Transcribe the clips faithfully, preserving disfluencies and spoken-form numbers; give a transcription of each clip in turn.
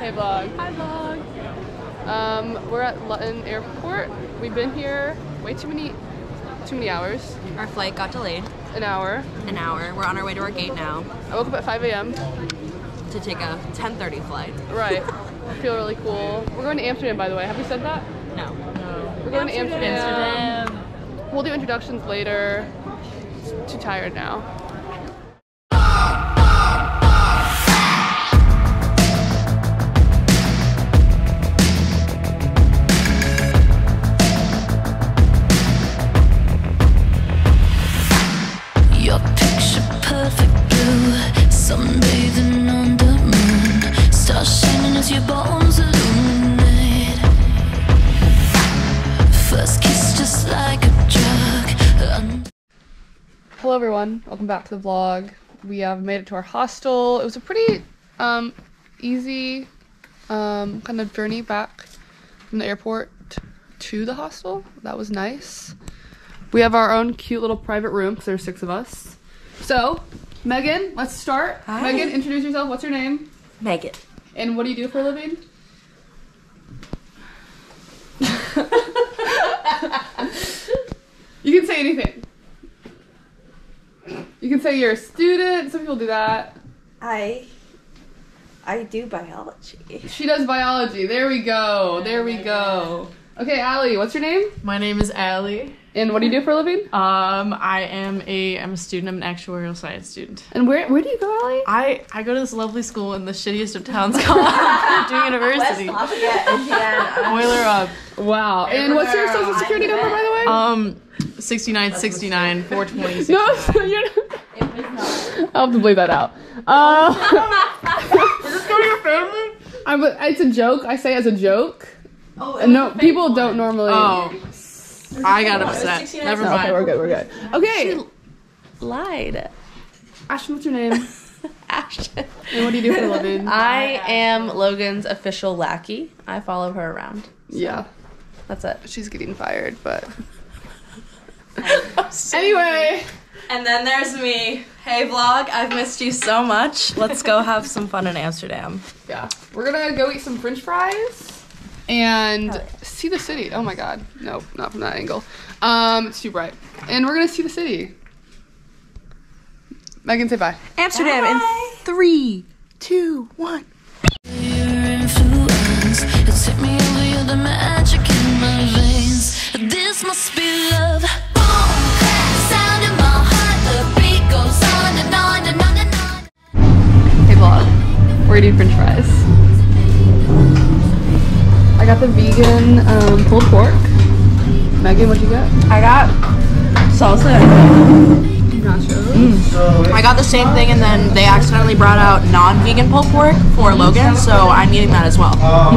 Hey vlog. Hi vlog. Um, we're at Luton Airport. We've been here way too many, too many hours. Our flight got delayed. An hour. An hour. We're on our way to our gate now. I woke up at five A M to take a ten thirty flight. Right. I feel really cool. We're going to Amsterdam, by the way. Have we said that? No. No. We're going Amsterdam. to Amsterdam. Amsterdam. We'll do introductions later. Too tired now. Your picture perfect blue, sunbathing on the moon, stars shining as your bones illuminate. First kiss just like a drug. Hello everyone, welcome back to the vlog. We have made it to our hostel. It was a pretty um, easy um, kind of journey back from the airport to the hostel. That was nice. We have our own cute little private room because there's six of us. So, Megan, let's start. Hi. Megan, introduce yourself. What's your name? Megan. And what do you do for a living? You can say anything. You can say you're a student. Some people do that. I I do biology. She does biology. There we go. There we go. Okay, Allie, what's your name? My name is Allie. And what do you do for a living? Um, I am a I'm a student. I'm an actuarial science student. And where where do you go, Allie? I I go to this lovely school in the shittiest of towns called Purdue University. West Lafayette, Indiana. Boiler up. Wow. And what's your social security number, by the way? Um, sixty-nine sixty-nine four twenty. No, you're not. I'll have to bleep that out. Uh, Is this going to your family? I'm, it's a joke. I say it as a joke. Oh, And no, people don't normally. Oh, I got upset. Never No, mind. okay, we're good. We're good. Okay, Lied. Ashton, what's your name? Ashton. And what do you do for a living? I am Logan's official lackey. I follow her around. Yeah, That's it. she's getting fired, but anyway. And then there's me. Hey vlog, I've missed you so much. Let's go have some fun in Amsterdam. Yeah, we're gonna go eat some French fries and see the city. Oh my God, no, not from that angle. Um, it's too bright. And we're gonna see the city. Megan, say bye. Amsterdam Bye. in three, two, one. Your influence, it's hit me over, you're the magic in my veins. This must be love. Boom, clap, sound in my heart, the beat goes on and on and on and on. Hey vlog, we're eating French fries. I got the vegan um, pulled pork. Megan, what'd you get? I got salsa. Nachos. Mm. I got the same thing and then they accidentally brought out non-vegan pulled pork for Logan, so I'm eating that as well.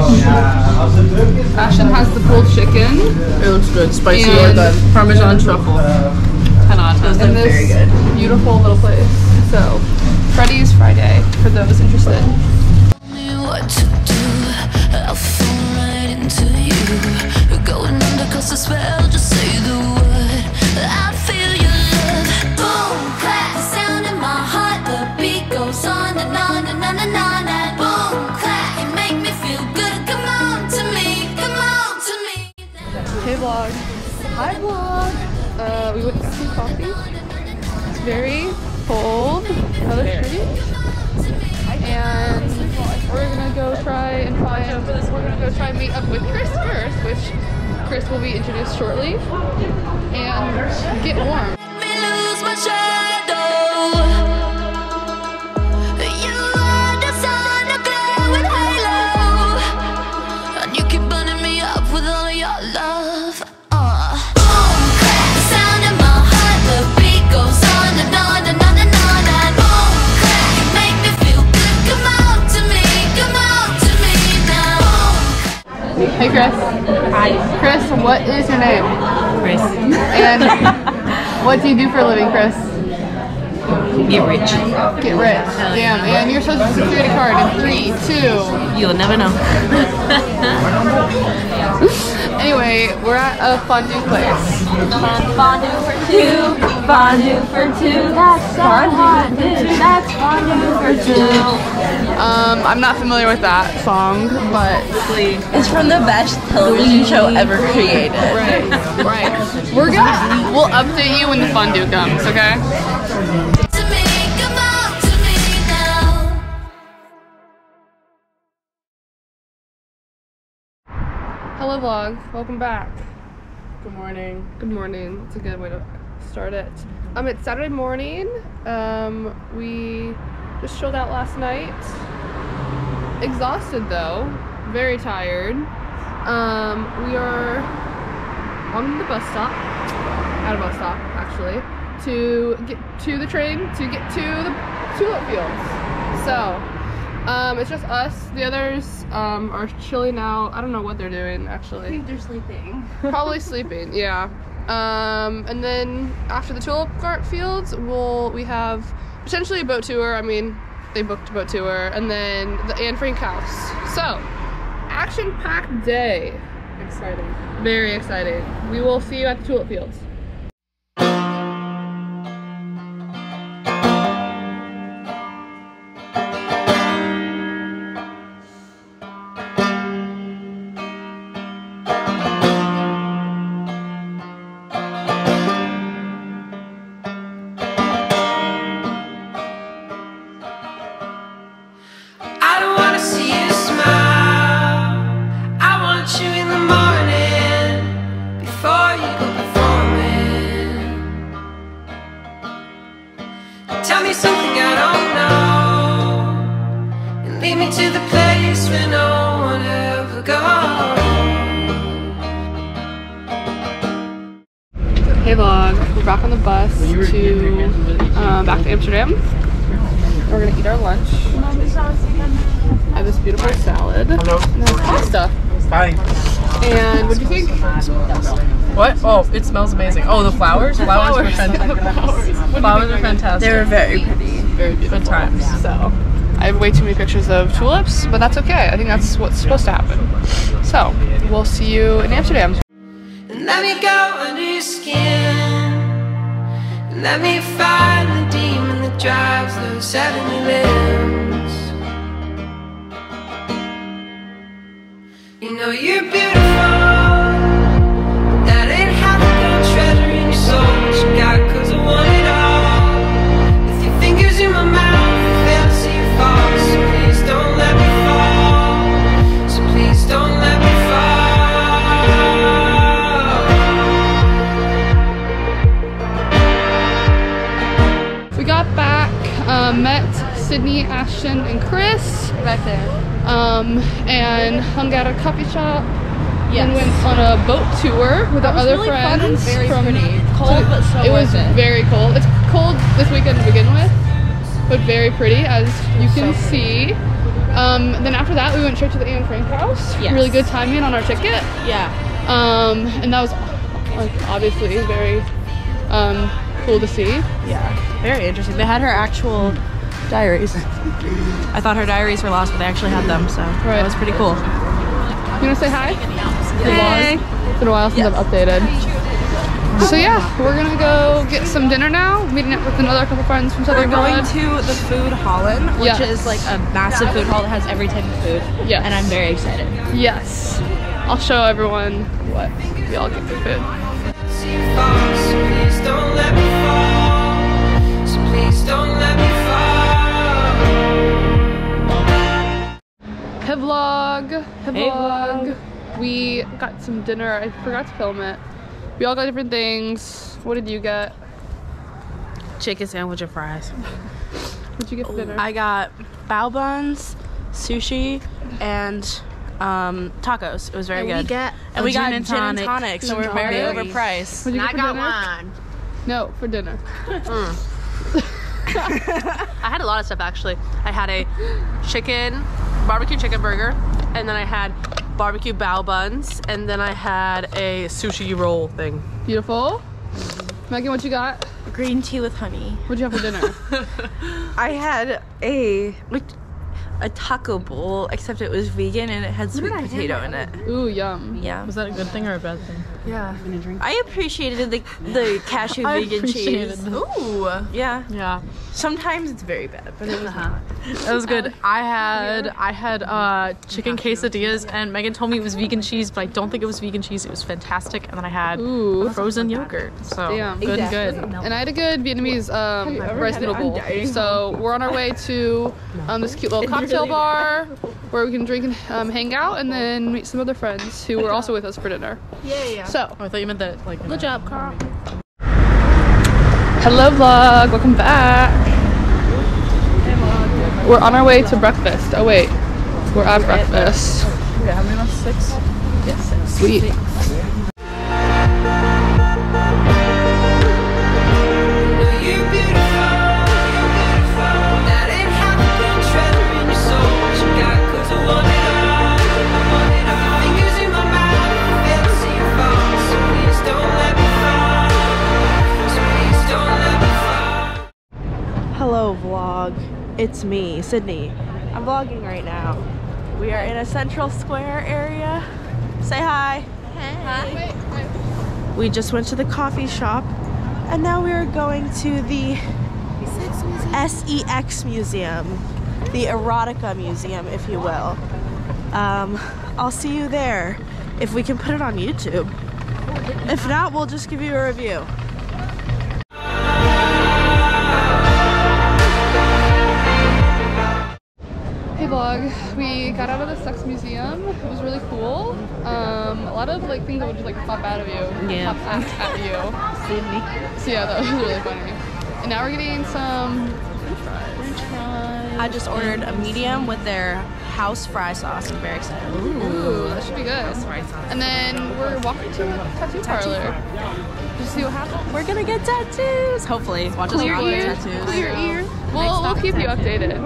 Ashton has the pulled chicken. It looks good. Spicy And- or good. Parmesan truffle. ten out of ten. In this very good. beautiful little place. So, Freddy's Friday for those interested. Tell me what to do, I'll fall right into you. Going under cause the spell, just say the word. I feel your love. Boom, clap, the sound in my heart, the beat goes on and on and on and on. And boom, clap, you make me feel good. Come on to me, come on to me. Hey vlog. Hi vlog. Uh, we went to see coffee. It's very cold. Another street. And we're gonna go try and find, we're gonna go try and meet up with Chris first, which Chris will be introduced shortly, and get warm. Me lose my shadow. You are the sun, a glowing halo, and you keep burning me up with all of your love. Uh. Boom, clap, the sound in my heart, the beat goes on and on and on and on. And boom, clap, you make me feel good. Come on to me, come on to me now. Hey Chris. Hi. Chris, what is your name? Chris. And what do you do for a living, Chris? Get rich. Get rich. Damn. And your social security card in three, two. You'll never know. Anyway, we're at a fondue place. Fondue for two, fondue for two, that's so hot, dude, that's fondue for two. Um, I'm not familiar with that song, but It's from the best television show ever created. right, right. We're gonna, we'll update you when the fondue comes, okay? To me, come on to me now. Hello vlog, welcome back. Good morning. Good morning. It's a good way to start it. Um, it's Saturday morning. Um, we just chilled out last night. Exhausted though, very tired. Um, we are on the bus stop, at a bus stop actually, to get to the train to get to the tulip fields. So, um, it's just us. The others um, are chilling out. I don't know what they're doing actually. I think they're sleeping. Probably sleeping, yeah. Um, and then after the tulip cart fields, we'll we have potentially a boat tour. I mean, they booked a boat tour, and then the Anne Frank house. So, action-packed day. Exciting. Very exciting. We will see you at the tulip fields. I don't wanna see you smile. I want you in the morning before you go performing. Tell me something I don't know, and lead me to the place where no one ever goes. Hey vlog, we're back on the bus to um, back to Amsterdam. We're gonna eat our lunch. I have this beautiful salad. Hello. And then pasta. Hi. And what do you think? What? Oh, it smells amazing. Oh, the flowers? Flowers, were fantastic. Flowers are fantastic. They were very pretty. Very beautiful. Good times. So, I have way too many pictures of tulips, but that's okay. I think that's what's supposed to happen. So, we'll see you in Amsterdam. And let me go under your skin, and let me find the demon that drives those heavenly limbs. You know you're beautiful, but that ain't how to go treasure in your soul. What you got, cause I want it all. With your fingers in my mouth, I fail to see you fall. So please don't let me fall. So please don't let me fall. We got back, um, met Sydney, Ashton, and Chris. Right there. Um, and hung out at a coffee shop. Yes. And went on a boat tour with our was other really fun friends. and very from pretty. Cold, but so It was worth it. very cold. It's cold this weekend to begin with, but very pretty, as you can So see. Um, then after that, we went straight to the Anne Frank house. Yes. Really good timing on our ticket. Yeah. Um, and that was like, obviously very um, cool to see. Yeah, very interesting. They had her actual diaries. I thought her diaries were lost, but they actually had them, so Right. that was pretty cool. You wanna say hi? Hey. It's been a while since I've updated. So yeah, we're gonna go get some dinner now. Meeting up with another couple friends from We're Southern going God. to the Food Holland, which Yes. is like a massive food hall that has every type of food. Yes. And I'm very excited. Yes. I'll show everyone what we all get for food. See you fall, so please don't let me fall. So please don't let me fall. Hey vlog. Hey Hey vlog. We got some dinner. I forgot to film it. We all got different things. What did you get? Chicken sandwich and fries. What'd you get for dinner? I got bao buns, sushi, and um, tacos. It was very And we good. get and a we got gin and gin and tonic. tonic, so Gin we're and very tonic. overpriced. What'd you get for dinner? one. No, for dinner. I had a lot of stuff actually. I had a chicken, barbecue chicken burger, and then I had barbecue bao buns, and then I had a sushi roll thing. Beautiful. Megan, what you got? Green tea with honey. What'd you have for dinner? I had a a taco bowl, except it was vegan and it had sweet potato in it. Ooh, yum. Yeah. Was that a good thing or a bad thing? Yeah. I appreciated the the cashew I vegan appreciated cheese. it. Ooh. Yeah. Yeah. Sometimes it's very bad, but it was not. It was good. I had I had uh, chicken quesadillas, and Megan told me it was vegan cheese, but I don't think it was vegan cheese. It was fantastic, and then I had Ooh. frozen yogurt. So Damn. good, and good. And I had a good Vietnamese um, rice noodle bowl. So we're on our way to um, this cute little cocktail bar where we can drink and um, hang out, and then meet some other friends who were also with us for dinner. Yeah, yeah. So, Oh, I thought you meant that like. Good job, Carl. hello vlog, welcome back. We're on our way to breakfast. Oh wait, we're at breakfast. Yeah, how many months? Six. Yes, sweet. You're beautiful, you're beautiful. That ain't half the treasure in your soul. What you got, 'cause I want it all, I want it all. Fingers in my mouth, I fail to see your fall. So please don't let me fall, so please don't let me fall. Hello vlog, it's me, Sydney. I'm vlogging right now. We are in a Central Square area. Say hi. Hi. We just went to the coffee shop and now we are going to the S E X Museum, the Erotica Museum, if you will. Um, I'll see you there if we can put it on YouTube. If not, we'll just give you a review. Hey vlog, we got out of the sex museum. It was really cool. Um, a lot of like things that would just like pop out of you, Yeah. pop at, at you. So yeah, that was really funny. And now we're getting some French fries. I just ordered a medium with their house fry sauce. I'm very excited. Ooh, that should be good. And then we're walking to a tattoo parlor. Just see what happens. We're gonna get tattoos. Hopefully, watch us Clear all get ear, tattoos. clear ear. We'll, we'll keep you updated.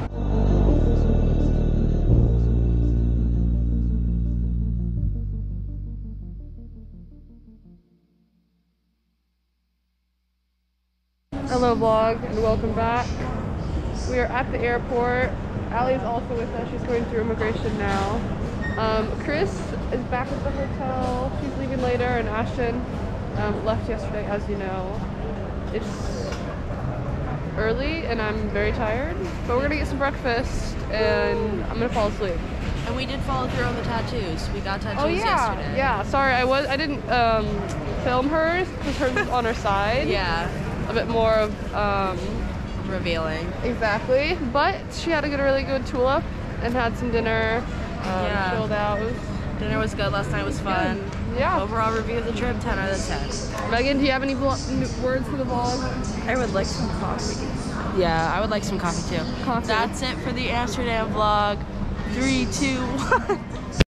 Hello vlog and welcome back. We are at the airport. Allie's also with us. She's going through immigration now. Um, Chris is back at the hotel. She's leaving later, and Ashton um, left yesterday, as you know. It's early and I'm very tired, but we're gonna get some breakfast and I'm gonna fall asleep. And we did follow through on the tattoos. We got tattoos Oh yeah, yesterday. yeah. Sorry, I was I didn't um, film hers because hers was on her side. Yeah. A bit more of um, Revealing. exactly, but she had a good, really good tulip and had some dinner. Um, Yeah. Chilled out. It was, Dinner was good. Last night was fun. yeah. Overall review of the trip, ten out of ten. Megan, do you have any vlog, n- words for the vlog? I would like some coffee. Yeah, I would like some coffee too. Coffee. That's it for the Amsterdam vlog. Three, two, one.